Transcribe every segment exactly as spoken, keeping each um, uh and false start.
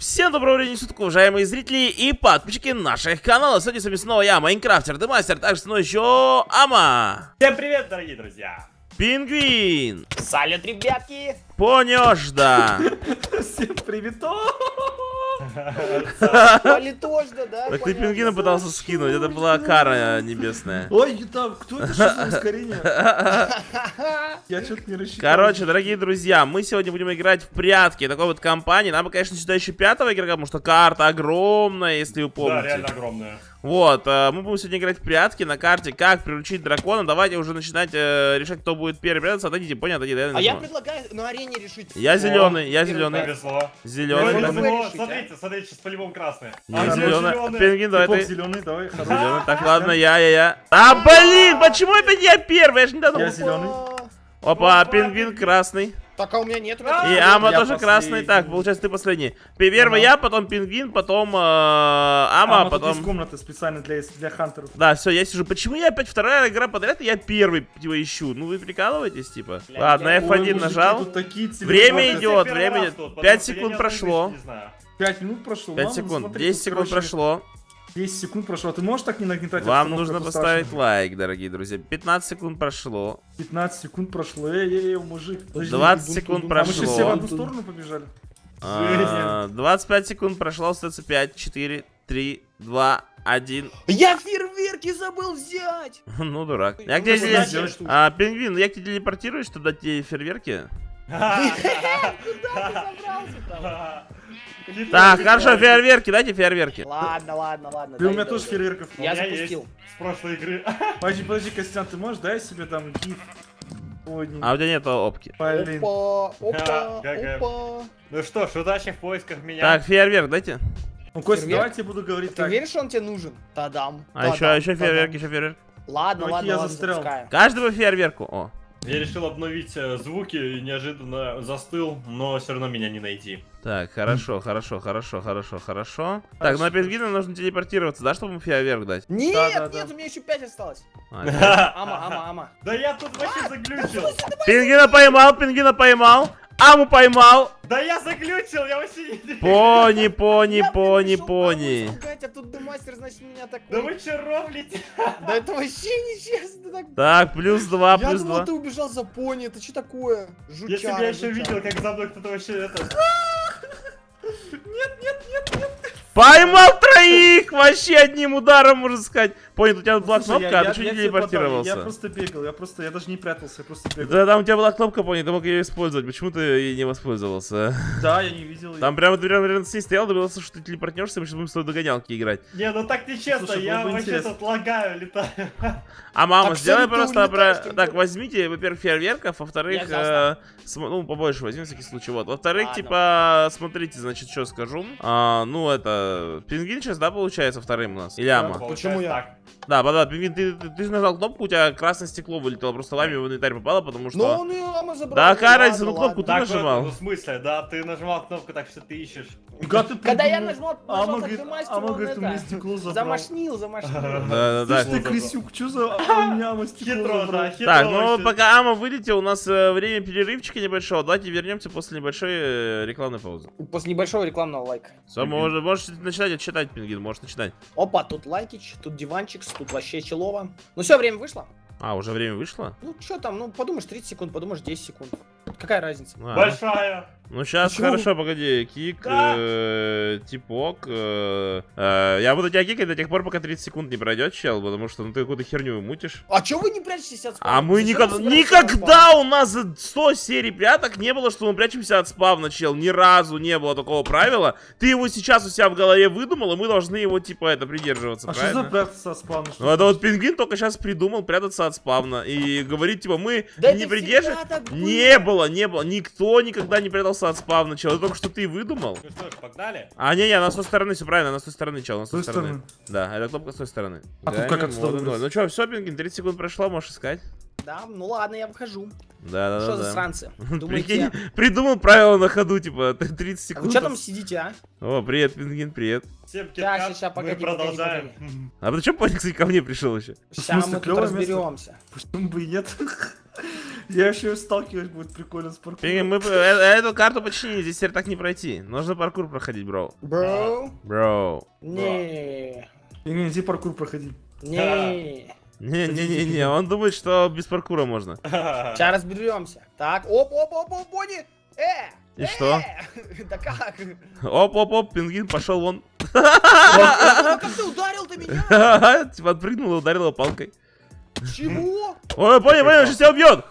Всем доброго времени суток, уважаемые зрители и подписчики наших каналов. Сегодня с вами снова я, Майнкрафтер, Демастер, также со мной еще Ама. Всем привет, дорогие друзья. Пингвин. Салют, ребятки. Понежда. Всем привет. Политожда, да? Так ты пингвина пытался скинуть, это была кара небесная. Ой, там, кто это сейчас за ускорение? Я что-то не рассчитал. Короче, дорогие друзья, мы сегодня будем играть в прятки такой вот компании. Нам бы, конечно, сюда еще пятого игрока, потому что карта огромная, если вы помните. Да, реально огромная. Вот, мы будем сегодня играть в прятки на карте, как приручить дракона. Давайте уже начинать э, решать, кто будет первый прятаться. Отойдите, понял, отойдите. А я предлагаю на арене решить. Я зеленый, я зеленый. Повезло. Зеленый. Повезло. давай. решить, Смотрите, смотрите, сейчас по-любому красное. Не, А, зеленый. зеленый. Пингвин, давай ты. Зеленый, давай, Зеленый. Так, ладно, я, я, я. А, блин, почему опять я первый? Я же не додумал. Я зеленый. Опа, Опа, пингвин красный. Так, а у меня нет. А, И Ама я тоже красный. последний. Так, получается, ты последний. Первый Ага. я, потом пингвин, потом э, Ама, А, тут есть потом... комната специально для, для хантеров. Да, все, я сижу. Почему я опять вторая игра подряд, и я первый его ищу? Ну вы прикалываетесь, типа? Бля, Ладно, я- эф один Ой, мужики, нажал. тут такие Время телефоны. идет, Первый время раз идет. тут, потому Пять что я секунд ни одной прошло. вещи не знаю. Пять минут прошло. Пять Ладно, секунд, смотри, десять тут, секунд короче, прошло. десять секунд прошло. Ты можешь так не нагнетать? Вам обстановку, нужно это поставить страшно. лайк, дорогие друзья. пятнадцать секунд прошло. пятнадцать секунд прошло. Эй, эй, эй, мужик. Подожди, двадцать дум, секунд дум, дум. А мы сейчас прошло. все в одну сторону побежали. А, двадцать пять секунд прошло, остается пять, четыре, три, два, один. Я фейерверки забыл взять. Ну, дурак. Я Ну, где ну, здесь? значит, А, пингвин, я к тебе телепортируюсь, чтобы дать тебе фейерверки? Так, хорошо, фейерверки, дайте фейерверки. Ладно, ладно, ладно. Ты у дай, меня дай, тоже дай. фейерверков. У Я меня есть запустил. с прошлой игры. Подожди, подожди, Костян, ты можешь, дай себе там гиф? Ой, не... А у тебя нет опки. Блин. Опа, опа, Ага. опа. Ну что ж, удачи в поисках меня. Так, фейерверк дайте. Ну, Костя, Фейерверк? давай я тебе буду говорить Ты так. уверен, что он тебе нужен? Тадам. А еще, тадам, еще тадам. фейерверк, еще фейерверк. Ладно, Ну, ладно, я ладно, застрял. запускаем. Каждого фейерверку. О. Я решил обновить э, звуки и неожиданно застыл, но все равно меня не найти. Так, хорошо, хорошо, хорошо, хорошо, хорошо. Так, ну а пингвину нужно телепортироваться, да, чтобы ему фейерверк дать? Нет, Да, да, нет, да. у меня еще пять осталось. А, Ама, ама, ама. Да я тут вообще заглючил. Пингвина поймал, пингвина поймал. Аму поймал. Да я заглючил, я вообще не... Пони, пони, Я, блин, пони, пришел пони. помочь пугать, а тут Демастер, значит, меня такой. Да вы че ровлите? Да это вообще нечестно. Так... Так, плюс два, Я плюс думал, два. ты убежал за пони. Это что такое? Жучара, Если бы я еще жучара. видел, как за мной кто-то вообще это... Поймал троих! Вообще одним ударом, можно сказать. Пони, у тебя была Слушай, кнопка, а я- ты что я не тебе потом- телепортировался? Я просто бегал, я просто, я даже не прятался, я просто бегал. Да, там у тебя была кнопка, пони, ты мог ее использовать. Почему ты ей не воспользовался? Да, я не видел. Там прямо ты прямо рядом с ней стоял, добился, что ты телепортнешься, мы сейчас будем с тобой догонялки играть. Не, ну так нечестно, Слушай, я было бы вообще интересно. тут лагаю, летаю. А мама, Так, сделай Сэм, ты просто... улетаешь, обра- ты Так, улетаешь. возьмите, во-первых, фейерверков, во-вторых... Я взял, э, см- Ну, побольше возьми, на всякий случай, вот. Во-вторых, Ладно. типа, смотрите, значит, что скажу. А, ну, это... Пингвин сейчас, да, получается, вторым у нас? Или Ама? Получается Почему я? так. Да, да, да, пингвин, ты, ты, ты же нажал кнопку, у тебя красное стекло вылетело, просто вами в инвентарь попало, потому Ну, что... он и Ама забрал. Да, какая Ладно, разница, ну, ладно. кнопку ты Так, нажимал. ну, в смысле, да, ты нажимал кнопку, так что ты ищешь. Когда, ты Когда я придумал- нажал, Ама нажал так говорит, Демастер, Ама он говорит, у меня это... стекло забрал. Замашнил, замашнил. Да, да, Слышь, да. ты крысюк, что за... А, у меня Ама стекло Хитро, забрал. да, хитро. Так, ну вообще. пока Ама вылетел, у нас э, время перерывчика небольшого. Давайте вернемся после небольшой э, рекламной паузы. После небольшого рекламного лайка. Все, можно, можете начинать отчитать, пингвин, можешь начинать. Опа, тут лайкич, тут диванчик, тут вообще челово. Ну все, время вышло. А, уже время вышло? Ну что там, ну подумаешь тридцать секунд, подумаешь десять секунд. Какая разница? А, Большая. Ну сейчас, Почему? хорошо, погоди. Кик, Да. э, типок. э, э, я буду тебя кикать до тех пор, пока тридцать секунд не пройдет, чел, потому что ну, ты какую-то херню мутишь. А чё вы не прячетесь от спавна? А мы Зачем никогда, вы собираетесь никогда у нас за сто серий пряток не было, что мы прячемся от спавна, чел. Ни разу не было такого правила. Ты его сейчас у себя в голове выдумал, и мы должны его, типа, это, придерживаться, А что за правильно? прятаться от спавна? Ну это вот пингвин только сейчас придумал прятаться от спавна. И говорит, типа, мы Да не это придерживаем. всегда так было. Не было, не было. Никто никогда не прятался от спавна, чел. Это только что ты выдумал. Ну что ж, погнали. А, не-не, она с той стороны, все правильно, она с той стороны, чел, она с той С той стороны. Да, эта кнопка с той стороны. А тут Гамми, как отсюда мода выбраться? ноль. Ну что, все, пингвин, тридцать секунд прошло, можешь искать. Да, ну ладно, я выхожу. Да, да, Что да. за да. сранцы? Прикинь, Думаете... придумал правила на ходу, типа, тридцать А вы секунд. что там сидите, а? О, привет, пингвин, привет. Всем Так, киткат, ща, ща, мы погоди, продолжаем. А почему Поник, кстати, ко мне пришел еще? Сейчас смысле, мы тут клёвое место? разберемся. Почему бы и нет? Я еще сталкиваюсь, будет прикольно с паркуром. Пингвин, мы э, эту карту починили, здесь теперь так не пройти. Нужно паркур проходить, бро. Бро. Бро. Не. Пингвин, иди паркур проходи. Не. Не-не-не-не, он думает, что без паркура можно. Сейчас разберемся. Так, оп, оп, оп, оп, Бонни. Э! И что? Да как? Оп-оп-оп, пингвин пошел вон. Как ты ударил-то меня? Типа отпрыгнул и ударил его палкой. Чего? Ой, понял, понял, сейчас тебя убьет.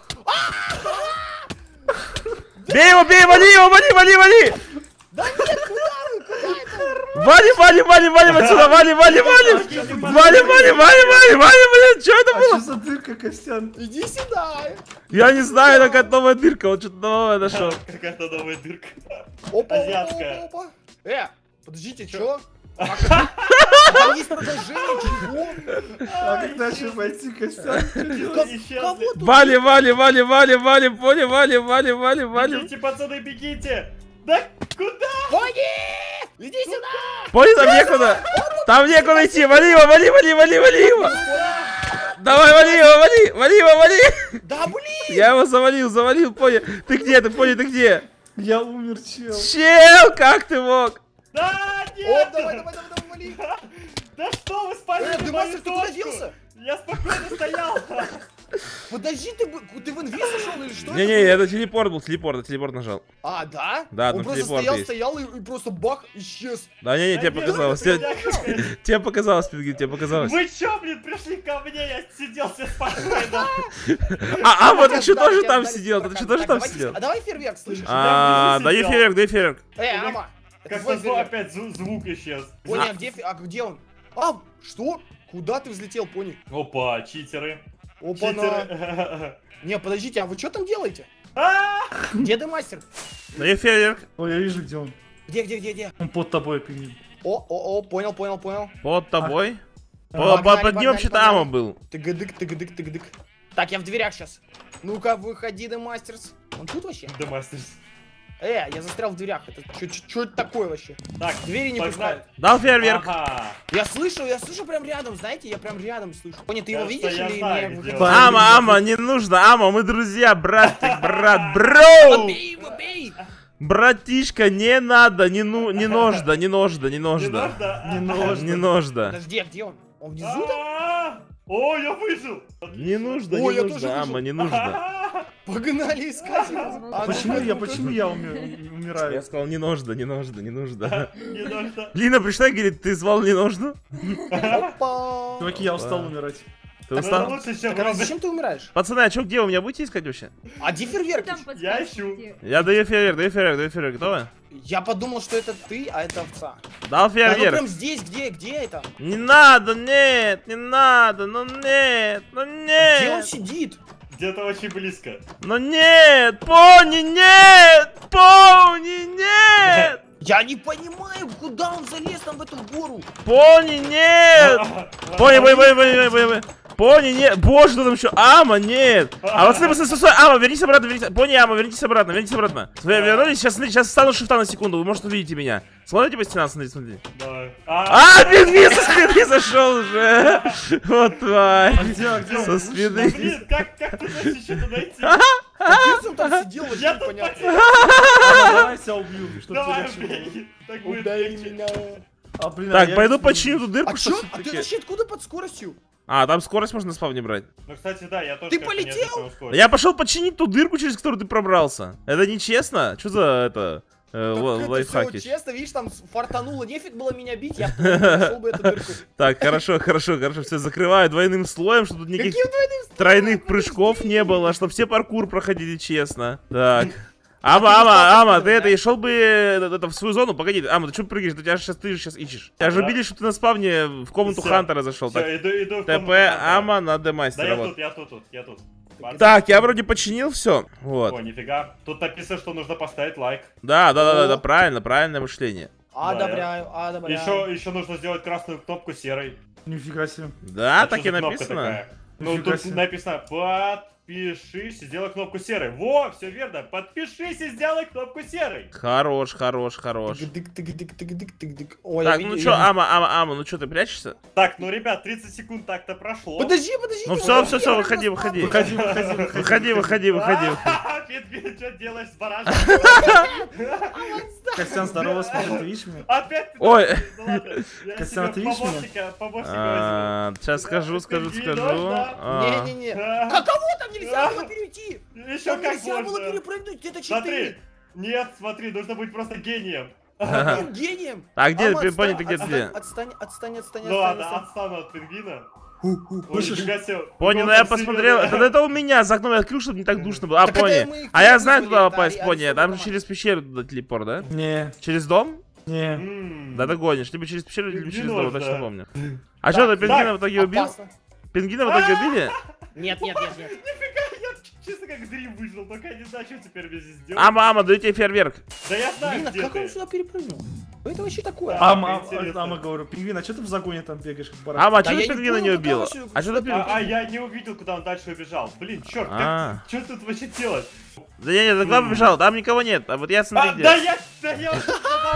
Бей его, бей, вали его, вали, вали, вали. Да нет, куда вы? Куда это? Вали, вали, вали, валим отсюда, вали, вали, вали. Вали, вали, вали, вали, вали, блин, что это А что было? за дырка, Костян? Иди сюда. Я не знаю, какая-то новая дырка, вот что-то новое нашел. Какая-то новая дырка. Опа, Азиатская. опа, опа. Э, подождите, чё? Там есть продолжение, чего? А как дальше пойти, Костян? Кого тут? Вали, вали, вали, вали, вали, понял, вали, вали, вали, вали. Бегите, пацаны, бегите! Да куда? Бонни! Иди сюда! Понял, там некуда. Там некуда идти, вали его, вали, вали, вали, вали его. Давай, вали его, вали, вали его, вали. Да блин! Я его завалил, завалил, понял. Ты где, ты понял, ты где? Я умер, чел. Чел, как ты мог? Да, О, нет! давай, давай, давай, давай, вали! Да что вы Э, спалили ты мою мастер, ты куда точку? делся? Я спокойно стоял. Подожди, ты, бы- ты в инвиз ушел или что? Не-не, это это телепорт был, телепорт, я телепорт нажал. было? А, да? Да, Он там просто телепорт стоял, есть. стоял и, и просто бах, исчез. Да не-не, тебе Да нет, показалось. это Тебе, меня- тебе показалось, Пингвин, тебе показалось. Вы чё, блин, пришли ко мне? Я сидел все спокойно. А, а, вот ты Тебя что ждали, тоже тебя там ждали, сидел? Ты прокат. что тоже Так, там давайте- сидел? А давай фейерверк, слышишь? А, Я дай сидел. фейерверк, дай фейерверк. Э, Ама, это Как твой назло, фейерверк. опять зву- звук исчез. Пони, а где, фе- а где он? А, что? Куда ты взлетел, Пони? Опа, читеры. Опа-на. Читеры. Не, подождите, а вы что там делаете? А! Где демастер? Дай фейерверк. Ой, я вижу, где он. Где, где, где, где? Он под тобой, Пингвин. О, о, о, понял, понял, понял. Под тобой. А, По- по- погнали, Под ним погнали, вообще-то погнали. Ама был. Тыгадык, тыгадык, тыгадык. Так, я в дверях сейчас. Ну-ка, выходи, демастерс. Он тут вообще? Да, мастерс. Э, я застрял в дверях. Это что это такое вообще? Так, Двери не погнали. пускают. Дал фейерверк. Ага. Я слышу, я слышу прям рядом, знаете, я прям рядом слышу. Пони, ты его Кажется, видишь я или знаю, мне где выходить? он. Ама, Ама, не нужно, Ама, мы друзья, братик, брат, бро! Бей его, бей! Братишка, не надо, не ну, не нужно, не нужно, не Не нужно. нужно? Не нужно. Не нужно. Подожди, а где он? Он внизу там? А-а-а! О, я выжил! Не нужно, Ой, не я тоже нужно, Ама, выжил. не нужно. А-а-а! Погнали искать его. А, Почему ну-ка, я, ну-ка. почему я уми- Я умираю? сказал, не нужно, не нужно, не нужно. Не нужно. Лина пришла и говорит, ты звал не нужно? Опа. Чуваки, я устал умирать. Ты Это устал? лучше, чем Так, а Робин. зачем ты умираешь? Пацаны, а чё, где вы меня будете искать вообще? А где фейерверк? Там Я подскажите. ищу. Я даю фейерверк, даю фейерверк, даю фейерверк, готовы? Я подумал, что это ты, а это овца. Дал Да, ну прям фейерверк. здесь, где, где это? Не надо, нет, не надо, ну нет, ну Где он нет, сидит? Где-то очень близко. ну нет, пони, нет, пони, нет, Я не понимаю, куда он залез там в эту гору. пони, нет, А, пони, пони, пони, пони, пони, пони. Пони, нет, боже, что там еще? Ама, нет. А вот смотри, смотри, смотри, Ама, вернись обратно, вернись. Пони, Ама, вернитесь обратно, вернитесь обратно. Вы вернулись, сейчас, смотрите, сейчас встану шифта на секунду, вы, может, увидите меня. Смотрите по стенам, смотрите, смотрите. Давай. А, пингвин со спины зашел уже. Вот тварь. А где, а где он? Со спины. Блин, как, как ты можешь еще туда найти? Капец, он там сидел, вообще Я тут непонятно. А, давай я тебя убью, чтобы Давай, тебе легче было. убей. Так будет Удай легче. меня. А, блин, а Так, я пойду не починю знаю. эту дырку, А что чё? А ты всё-таки- вообще откуда под скоростью? А, там скорость можно на спавне брать. Ну, кстати, да, я тоже Ты как-то полетел? неожиданно ускорился. Я пошел починить ту дырку, через которую ты пробрался. Это нечестно? Что за это? э, Так ла- это лайфхаки? всё честно, видишь, там фартануло, нефиг было меня бить, я нашел бы эту дырку. Так, хорошо, хорошо, хорошо. Все закрываю двойным слоем, чтобы тут никаких Каким двойным слоем? тройных прыжков не было, чтобы все паркур проходили честно. Так. А Ама, ты не Ама, стал Ама, таким, ты это да? и шел бы э, это, в свою зону, погоди, Ама, ты что прыгаешь, ты тебя сейчас ты же сейчас ищешь. Тебя же Ага. убили, что ты на спавне в комнату Всё. Хантера зашел. Всё, Так, иду, иду в комнату ТП, Хантера. Ама на Да демастера. я вот. тут, я тут, тут, я тут. Так, я вроде починил все. Вот. О, нифига. Тут написано, что нужно поставить лайк. Да, да, да, да, О. да, правильно, правильное мышление. Одобряю, одобряю. Еще, еще нужно сделать красную кнопку серой. Нифига себе. Да, А так что и за кнопка написано. такая? Ну, Нифига тут себе. написано Подпишись и сделай кнопку серой. Во, все верно. Подпишись и сделай кнопку серой. Хорош, хорош, хорош. Тык-дык-тык-дык-тык-дык. Ой, Так, я ну видел- чё, я- Ама, Ама, Ама, ну чё, ты прячешься? Так, ну, ребят, тридцать секунд так-то прошло. Подожди, подожди. Ну не все, надо, все, я все, не выходи, распад- выходи. Выходи, выходи, выходи. Выходи, выходи, выходи. Пингвин, что делаешь с барашком? Костян, здорово, смотри, ты видишь меня? Опять ты... Ой. Ну ладно, я Костян, себе ты видишь меня? помощника, помощника А, Сейчас скажу, скажу, Пингвин, скажу. да? А. Не-не-не. возьму. Каково там нельзя было перейти? Еще Там как нельзя было можно. перепрыгнуть, это Смотри, четыре. нет, смотри, нужно быть просто гением. Ты гением. А где, Ама, Пони, ты отстань, где, отстань, где? Отстань, отстань, отстань, Ну отстань, ладно, отстань. отстану от пингвина. Ху-ху. Ой, Слышишь? нифига себе. Пони, ну Вот я он посмотрел, себе, это, да. это у меня за окном я открыл, чтобы не так душно было. А, Так это Пони. мы их А я не знаю, вызвали, куда это попасть, Ари- Пони. Ари Там же Соколова. через пещеру туда телепорт, да? Не, Через дом? не. М. Да догонишь. Либо через пещеру, либо через дом, Пингвинов, точно да. помню. А что, ты пингвина так, в итоге убил? Опасно. Пингвина в итоге убили? Нет, нет, нет, нет. Нифига, я чисто как дрим выжил, только я не знаю, что теперь мне здесь делать. Ама, Ама, даю тебе фейерверк. Да я знаю, Блин, а где как ты. он сюда перепрыгнул? Что это вообще такое? А, Ама, интересно. Ама, говорю, пингвин, а что ты в загоне там бегаешь, как баран? Ама, а Да что я ты не пингвина не понял, убила? как он А что ты А, пингвина? а я не увидел, куда он дальше убежал. Блин, черт, А. что тут вообще делать? Да не, не, куда побежал? Там никого нет. А вот я смотри А, где. да я, да я уже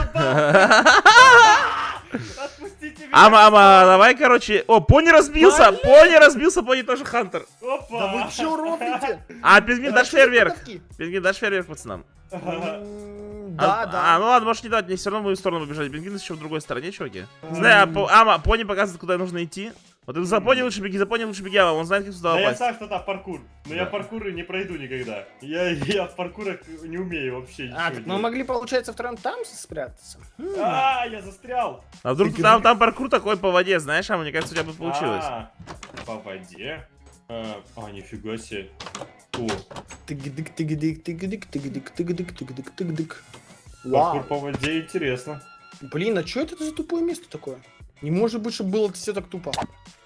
задолбал. Отпустите меня. Ама, Ама, давай, короче. О, Пони разбился! Пони разбился, Пони тоже Хантер. Опа. Да вы чё рофлите? А, пингвин, дашь что за фейерверк? подавки? Пингвин, дашь фейерверк пацанам? Ага. М, А, Да, да. А, ну ладно, можешь не давать, мне все равно в мою сторону побежать. Пингвин еще в другой стороне, чуваки. Знаю, а, по- Ама, Пони показывает, куда нужно идти. Вот ты за Пони лучше беги, за Пони лучше беги, Ама, он знает, как сюда Да я попасть. сам что-то паркур, но я Да. паркуры не пройду никогда. Я, я в паркурах не умею вообще ничего А, так мы делать. могли, получается, втроем там спрятаться? М. А, я застрял. А вдруг Ты там, там паркур такой по воде, знаешь, Ама, мне кажется, у тебя бы получилось. А, по воде? А, а, нифига себе. О, Тык-дык, тык-дык, тык-дык, тык-дык, тык-дык, тык-дык, тык-дык. паркур Вау. по воде интересно. Блин, а что это за тупое место такое? Не может быть, чтобы было все так тупо.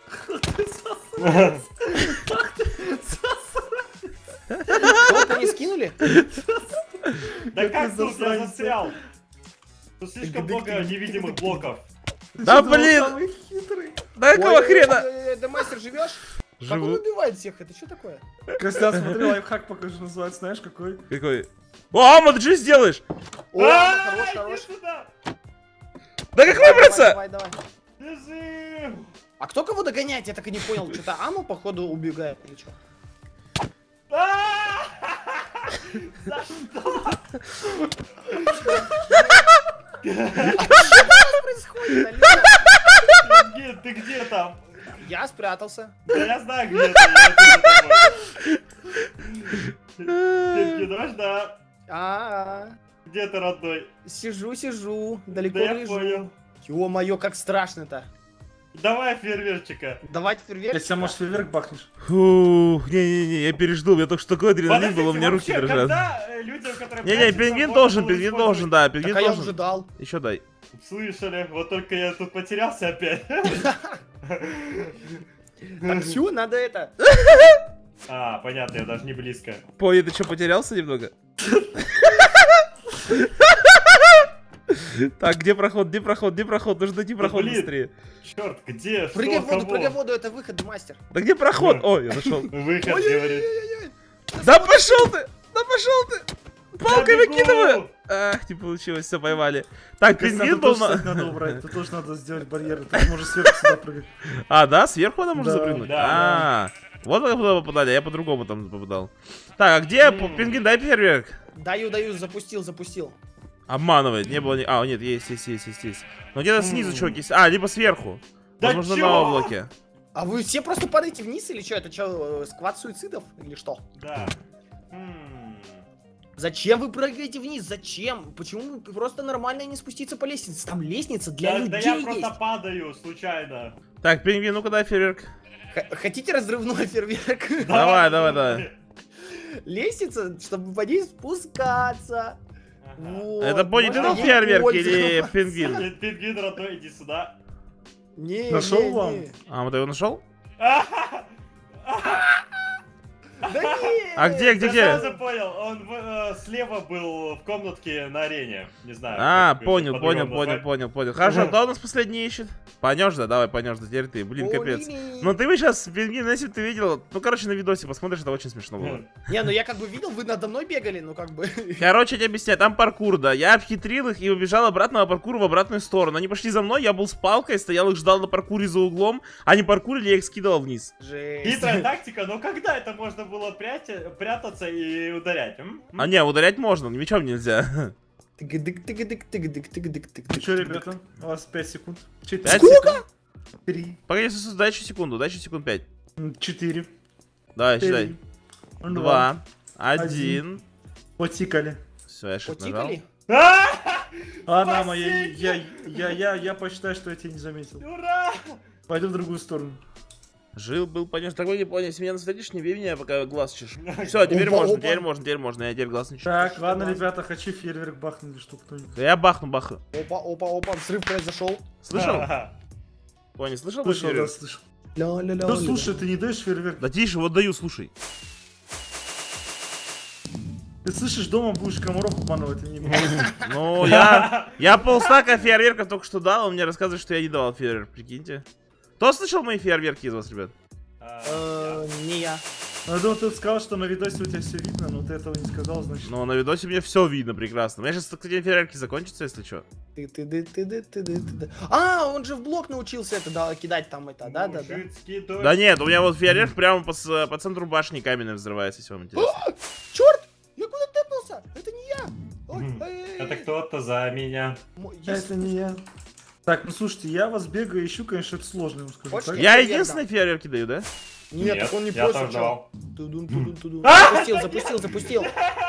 Сколько не скинули? Да как тут я засранец. застрял? Тут слишком много невидимых блоков. Да Ты блин, самый хитрый. да какого Ой, хрена? э, Да мастер, живешь? Как он Живу. убивает всех? Это что такое? Костян, смотри, лайфхак покажу, называется, знаешь, какой? Какой? О, Ама, ты что сделаешь? О, А, хорош, иди хорош. сюда. Да как Давай, выбраться? Давай, давай, давай. Бежим. А кто кого догоняет? Я так и не понял. Что-то Аму, походу, убегает или что? А! За что? Что происходит, Алина? Пингвин, ты где там? Я спрятался. Да я знаю, где ты. Я иду за тобой. Пингвин, рожда. А, Где ты, родной? сижу, сижу, далеко Да я лежу. понял. Ё-моё, как страшно-то. Давай фейерверчика. Давайте фейерверк. Если может фейерверк бахнешь. Фух, не-не-не, я пережду, у меня только что такой адреналин был, у меня руки вообще, дрожат. когда э, людям, которые Не-не, прячутся, пингвин можно должен, было пингвин использовать- должен, да, Так, пингвин а я должен. уже дал. Еще дай. Слышали, вот только я тут потерялся опять. Так, все, надо это. А, понятно, я даже не близко. Пони, ты что, потерялся немного? Так, где проход, где проход, где проход? Нужно найти проход блин. быстрее. Черт, где? Что, Прыгай в воду, кого? прыгай в воду, это выход, мастер. Да где проход? Ой, я нашел. Выход, говорит. Да пошел ты! Да пошел ты! Палкой бегу! выкидываю! Ах, не получилось, все поймали. Так, Костян, пингвин тут был тоже, на... кстати, надо убрать, тут тоже надо сделать барьеры, ты можешь сверху сюда прыгать. А, да? Сверху она может Да, запрыгнуть? да, А, вот вы куда попадали, а я по-другому там попадал. Так, а где М. пингвин? Дай фейерверк. Даю, даю, запустил, запустил. Обманывает, не было ни... А, нет, есть, есть, есть, есть, есть. Но где-то снизу, М. чуваки. А, либо сверху. Да Возможно, чё? на облаке. А вы все просто падаете вниз или что? Это что, сквад суицидов или что? Да. М. Зачем вы прыгаете вниз? Зачем? Почему вы просто нормально не спуститься по лестнице? Там лестница для Да, да людей я есть. просто падаю случайно. Так, пингвин, ну-ка дай фейерверк. Х- Хотите разрывной фейерверк? Давай, давай, давай. Лестница, чтобы по ней спускаться. Ага. Вот, Это Пони, ты можно дал ей фейерверк или пользоваться. пингвин? Пин- Пингвин, родной, иди сюда. Не, Нашел не, вам? не. А, вот ты его нашел? Да нет! А где, где, Я где? сразу понял, он в- э, слева был в комнатке на арене. Не знаю. А, как понял, по-другому понял, понял, назвать. понял, понял. Хорошо, кто у нас последний ищет? Понешь, да? Давай, понешь, да, теперь ты. Блин, капец. Ой-ой-ой. Ну ты бы сейчас, Пингвин, если бы ты видел, ну, короче, на видосе посмотришь, это очень смешно было. Не, ну я как бы видел, вы надо мной бегали, ну как бы. Короче, я тебе объясняю, там паркур, да. Я обхитрил их и убежал обратно по паркуру в обратную сторону. Они пошли за мной, я был с палкой, стоял их ждал на паркуре за углом. Они паркурили, я их скидывал вниз. Жесть. Хитрая тактика, но когда это можно было прятя- прятаться и ударять? м? А не, ударять можно, но мечом нельзя. Тыгадык, тыгадык, тыгадык, тыгадык, Ну тыгадык. что, ребята, у вас пять секунд. четыре. Пять Сколько? секунд? Три. Погоди, стой, стой, дай еще секунду, дай еще секунд пять. Четыре. Давай, считай. Два. Два, один. Потикали. Все, я shift нажал. Потикали? А, Нама, я, я, я, я, я посчитаю, что я тебя не заметил. Ура! Пойду в другую сторону. Жил, был, понес. Так, не понял, если меня встретишь, не бей меня, пока я глаз чешу. Все, теперь Опа, можно, опа. теперь можно, теперь можно, я теперь глаз не чешу. Так, ладно, ребята, хочу фейерверк бахнуть, чтобы кто-нибудь. Да я бахну, бахну. Опа, опа, опа, взрыв произошел. Слышал? Ага. Понял, слышал? Слышал, да, фейерверк? слышал. Ля-ля-ля. Ну, слушай, ты не даешь фейерверк? Да тише, вот даю, слушай. Ты слышишь, дома будешь комаров обманывать, а не меня. Ну, я... Я полстака фейерверков только что дал, он мне рассказывает, что я не давал фейерверк, прикиньте. Кто слышал мои фейерверки из вас, ребят? А, Э, Не я. Ну, я думал, ты сказал, что на видосе у тебя все видно, но ты этого не сказал, значит. Ну, на видосе мне все видно прекрасно. У меня сейчас, кстати, фейерверки закончатся, если что. Ты ты ты ты ты ты ты ты А, он же в блок научился это да, кидать там это, да, да, да. мужицкий дождь. Да нет, у меня вот фейерверк прямо по, с- по центру башни каменной взрывается, если вам интересно. Черт! Я куда тэпнулся? Это не я! Ой, Мгм. эй, эй, Это эй. кто-то за меня. Мо- есть- Это не я. Так, ну слушайте, я вас бегаю, ищу, конечно, это сложно, я вам скажу. Хочешь, так? я- Я фейерверк единственный дам. фейерверки даю, да? Нет, так он не я просто тоже чел. давал. Тудун, тудун, тудун. А! Запустил, запустил, запустил.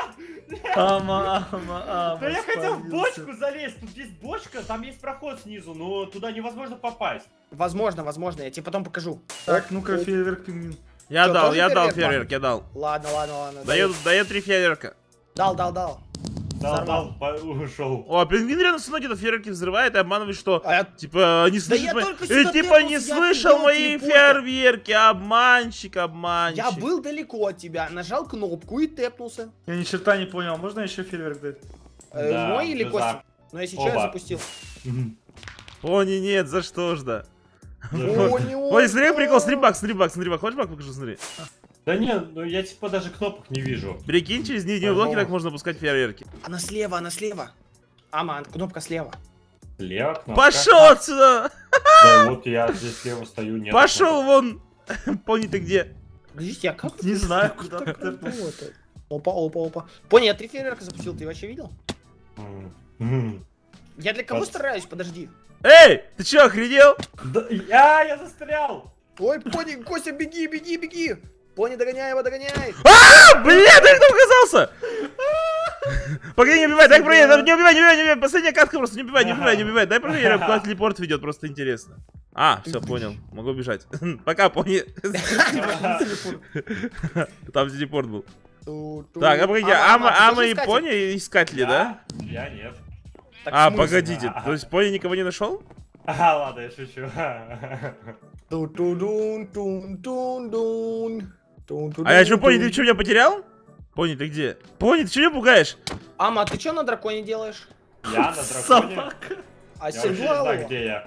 Ама, ама, ама. Да я хотел в спалился. бочку залезть, тут есть бочка, там есть проход снизу, но туда невозможно попасть. Возможно, возможно, я тебе потом покажу. Так, ну-ка, фейерверк пингвин. Я Чё, дал, тоже я дал фейерверк фейерверк, я дал. Ладно, ладно, ладно. Даю, даю три фейерверка. Дал, дал, дал. Дал, Взорвал. дал, по- ушел. О, пингвин рядом со мной где-то фейерверки взрывает и обманывает, что... А я- Типа, не слышит я мои... только Э, сюда типа, тэпнулся, не я слышал офигел мои телепорта. фейерверки, обманщик, обманщик. Я был далеко от тебя, нажал кнопку и тэпнулся. Я ни черта не понял, можно еще фейерверк дать? Э, Да, Мой или да. Костя? Но если что, я Оба. запустил. Пони, нет, за что ж да? Пони, Ой, смотри, прикол, смотри баг, смотри баг, смотри баг. Хочешь баг покажу, смотри. Да нет, ну я типа даже кнопок не вижу. Прикинь, через нижние блоки так можно пускать фейерверки. Она слева, она слева. Ама, кнопка слева. Слева кнопка. Пошел отсюда! Да вот я здесь слева стою, нет. Пошел вон! Пони, ты где? Подождите, а как? Не знаю, куда Так ты было-то? Опа, опа, опа. Пони, я три фейерверка запустил, ты вообще видел? М, м. Я для кого Вот. стараюсь, подожди. Эй, ты че, охренел? Да, я, я застрял! Ой, Пони, Костя, беги, беги, беги. Пони, догоняй его, догоняй. А, бля, ты кто оказался? Погоди, не убивай, дай проверить, не убивай, не убивай, не убивай, последняя катка просто, не убивай, не убивай, не убивай, дай проверить, куда телепорт ведет, просто интересно. А, все, понял, могу бежать. Пока, Пони. Там телепорт был. Так, а погоди, Ама, Ама и Пони искатели, да? Я нет. Так, А, в смысле? погодите, то есть Пони никого не нашел? А, ладно, я шучу. Ту-ту-дун, тун-тун-дун. Тун-тун-дун, А я что, Пони, ты тун. что, меня потерял? Пони, ты где? Пони, ты что меня пугаешь? Ама, ты что на драконе делаешь? Я на драконе. Собака. А Я вообще не седлал знаю, его? где я.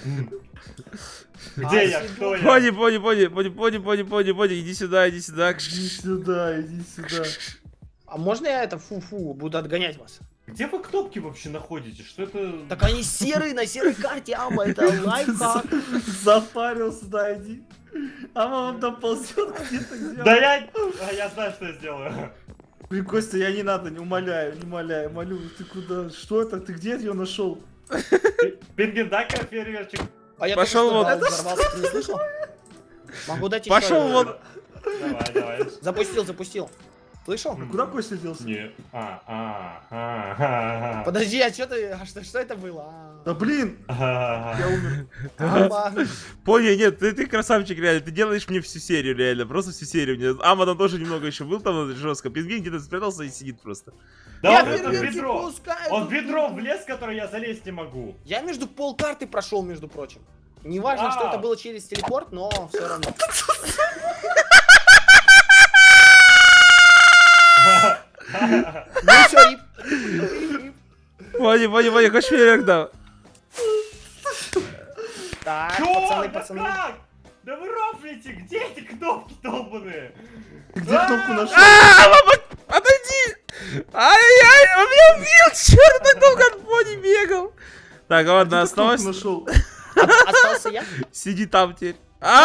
А, Где я, седлал. кто я? Пони, Пони, Пони, Пони, Пони, Пони, Пони, Пони, иди сюда, иди сюда. Иди сюда, иди сюда. А можно я это фу-фу буду отгонять вас? Где вы кнопки вообще находите? Что это? Так они серые, на серой карте, Ама, это лайфхак. Запарился, да, иди. Ама он там ползет где-то, где Да он? я... а, я знаю, что я сделаю. Блин, Костя, я не надо, не умоляю, не умоляю, молю, ты куда? Что это? Ты где ее нашел? Пингвин, дай-ка фейерверчик. А я Пошел только что вон. да, взорвался, ты не слышал? Могу дать еще Пошел один. вон. Давай, давай. Запустил, запустил. Слышал? Куда Костя делся? Не. А, а, а, а, а. Подожди, а что ты, а что, что это было? А, Да блин, А, я умер. Ама. Пони, нет, ты, ты красавчик, реально, ты делаешь мне всю серию, реально, просто всю серию мне. Ама там тоже немного еще был там жестко, пингвин где-то спрятался и сидит просто. Да Я он это в фейерверки ведро. пускаю, Он в тут ведро тут. влез, в который я залезть не могу. Я между полкарты прошел, между прочим. Неважно, что Вау. это было через телепорт, но все равно. Ну чё, Рип? Рип. Пони, пони, пони, хочешь фейерверк дам? Так, Чё? пацаны, Да пацаны. как? Да вы рофлите, где эти кнопки долбаные? Ты где кнопку нашел? А, мама, отойди! Ай-яй, он меня убил! Чё ты так долго от пони бегал? Так, ладно, осталось. Нашел. Остался я? Сиди там теперь.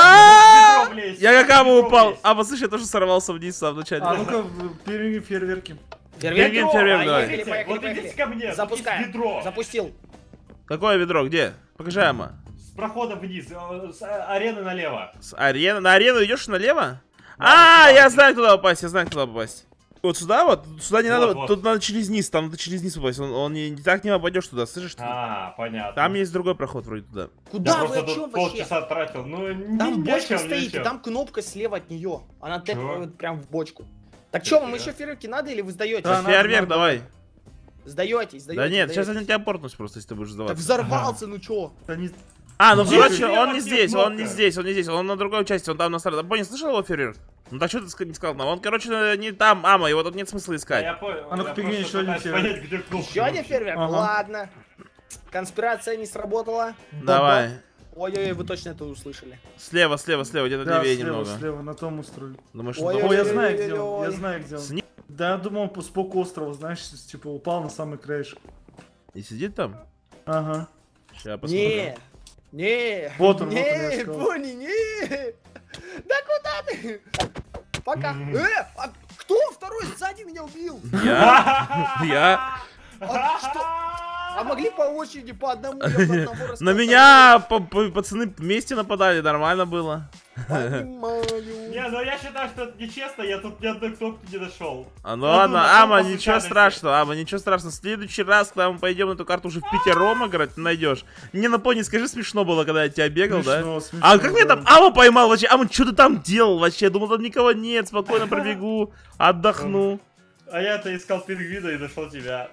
А, Ведро влезть, я как Ама ведро упал. влезть. А, послушай, я тоже сорвался вниз в самом начале. А ну-ка, переведи фейерверки. Фейерверк, Фейерверк? фейерверк, А, давай. поехали, Видите, поехали, вот идите поехали. ко мне, тут Запускаем. есть ведро. Запустил. Какое ведро? Где? Покажи, Ама. С прохода вниз, э, с а- арены налево. С арены. На арену идешь налево? Да, А, туда. я знаю, куда попасть, я знаю, куда попасть. Вот сюда вот, сюда не Вот, надо, вот. тут надо через низ, там надо через низ попасть. Он, он не, не так не обойдешь туда, слышишь? ты? А, понятно. Там есть другой проход вроде туда. Я Куда вы, просто о чем тут вообще? полчаса тратил. Ну, ни- Там ни о бочка чем, ни о стоит, и чем. там кнопка слева от нее. Она Чё? тэпает прям в бочку. Так что, вам Нифига. еще фейерверки надо или вы сдаете? Да, надо, Фейерверк надо. давай. Сдаетесь, сдаетесь. Да нет, сейчас сдаетесь. они тебя портнут просто, если ты будешь Так сдаваться. взорвался, ну чё? Да не- А, ну Где короче, слева, он не где здесь, он не кнопка? здесь, он не здесь, он на другой части, он там на старом. Понял, слышал его фейерверк? Ну так что ты ска- не сказал нам? Он, короче, не там, Ама, его тут нет смысла Да, искать. я понял. А ну-ка, я пигмей, просто еще один пытаюсь фейерверк. понять, где кнопка Еще один вообще. фейерверк? Ага. Ладно. Конспирация не сработала. Давай. Ой-ой-ой, вы точно это услышали. Слева, слева, слева, где-то Да, левее слева, немного. слева, на том устрою. Думаешь, что Ой, там- О, я Ой-ой-ой-ой-ой-ой. знаю, где он, я знаю, где он. Сни- Да, я думал, он сбоку острова, знаешь, типа упал на самый краешек. И сидит там? Ага. Сейчас посмотрим. Не, не, Вот он, вот он, не, я сказал. Пони, не. Да куда ты? Пока. Э, а кто второй сзади меня убил? Я? Я? А что? А могли по очереди по одному? Я по одному На рассказал. меня па- па- пацаны вместе нападали, нормально было. Понимаю. Не, ну я считаю, что это нечестно, я тут ни одной кнопки не нашел. А, ну Ну, ладно, ну, Ама, по ничего случайности. страшного, Ама, ничего страшного. В следующий раз, когда мы пойдем на эту карту уже в пятером играть, ты найдешь. Не на пони, скажи, смешно было, когда я тебя бегал, да? Смешно, смешно, А как меня да. там Ама поймал вообще? Ама, что ты там делал вообще? Я думал, там никого нет, спокойно пробегу, отдохну. А я-то искал пингвина и нашел тебя.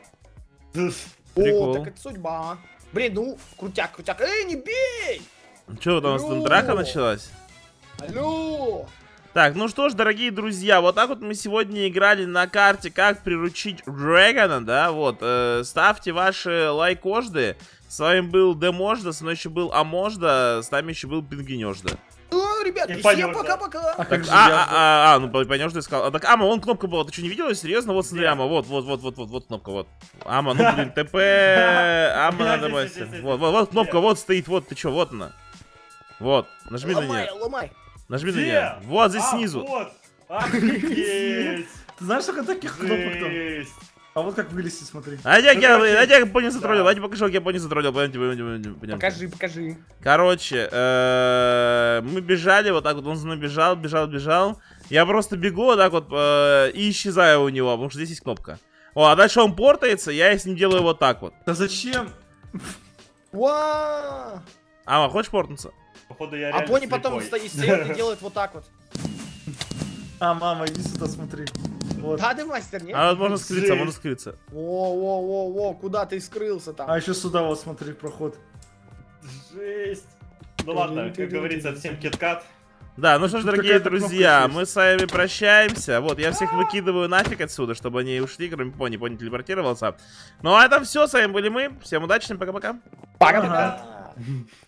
Прикол. О, так это судьба. Блин, ну, крутяк, крутяк. Эй, не бей! Че, у нас там Алло. драка началась? Алло! Так, ну что ж, дорогие друзья, вот так вот мы сегодня играли на карте «Как приручить Дрэгона», да, вот, э, ставьте ваши лайкожды. С вами был Деможда, со мной еще был Аможда, с нами еще был Пингвинежда. О, ребятки, И всем понёс, да. пока-пока! А как Так, же а, я? а, а, а, ну Пойнежда искал. А, так, Ама, вон кнопка была, ты что, не видела? Серьезно? Вот, смотри, Где? Ама, вот, вот, вот, вот, вот, вот кнопка, вот. Ама, ну, блин, ТП, Ама, Я надо здесь, мастер. здесь, здесь, Вот, вот, вот кнопка, Где? вот стоит, вот, ты что, вот она. Вот, нажми на Ломай, нее, ломай. нажми на Где? нее. Вот, здесь А, снизу. Вот. Офигеть. Ты знаешь, сколько таких кнопок там? Жесть. А вот как вылезти, смотри. А я, Ну, я, короче, я, я понял, затроллил, да. я тебе покажу, как я понял, затроллил, пойдемте, пойдемте, пойдемте, пойдемте. Покажи, покажи. Короче, э, мы бежали, вот так вот, он за мной бежал, бежал, бежал. Я просто бегу вот так вот э, и исчезаю у него, потому что здесь есть кнопка. О, а дальше он портается, я с ним делаю вот так вот. Да зачем? Уа! Ама, хочешь портнуться? Походу я А реально Пони потом слепой. стоит стоит и делает вот так вот. А, мама, иди сюда, смотри. Вот. Да, ты мастер, нет? А вот можно скрыться, Жесть. можно скрыться. Во-во-во-во, куда ты скрылся там? А еще сюда вот смотри, проход. Жесть. Ну ладно, как говорится, всем киткат. Да, ну что ж, Тут дорогие какая-то кнопка друзья, есть. мы с вами прощаемся. Вот, я всех выкидываю нафиг отсюда, чтобы они ушли, кроме Пони. Пони телепортировался. Ну а это все, с вами были мы. Всем удачи, всем пока-пока. Пока-пока.